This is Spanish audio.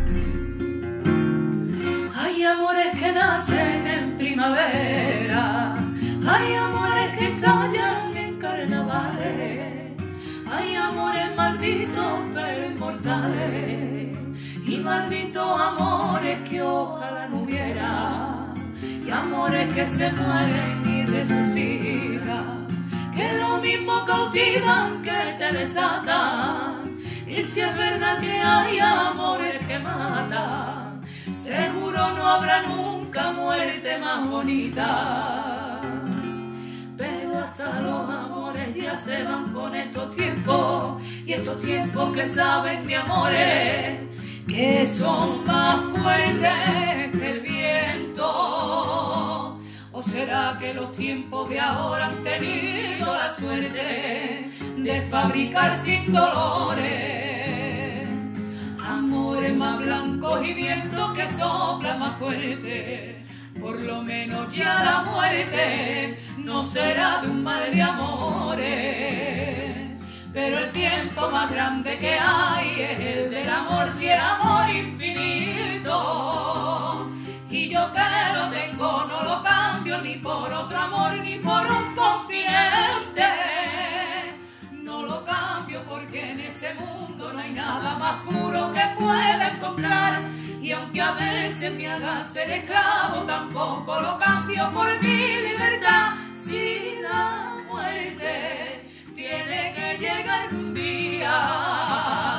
Hay amores que nacen en primavera, hay amores que estallan en carnavales, hay amores malditos pero inmortales, y malditos amores que ojalá no hubiera, y amores que se mueren y resucitan, que lo mismo cautivan que te desatan. Y si es verdad que hay amores que matan, seguro no habrá nunca muerte más bonita. Pero hasta los amores ya se van con estos tiempos, y estos tiempos que saben de amores que son más fuertes que el viento. ¿O será que los tiempos de ahora han tenido la suerte de fabricar sin dolores amores más blancos y vientos que soplan más fuerte? Por lo menos ya la muerte no será de un mal de amores. Pero el tiempo más grande que hay es el del amor, si el amor infinito. Y yo que lo tengo no lo cambio ni por otro amor ni por un continente. No lo cambio porque en este mundo no hay nada más puro que pueda encontrar. Y aunque a veces me haga ser esclavo, tampoco lo cambio por mi libertad. Si la muerte tiene que llegar un día,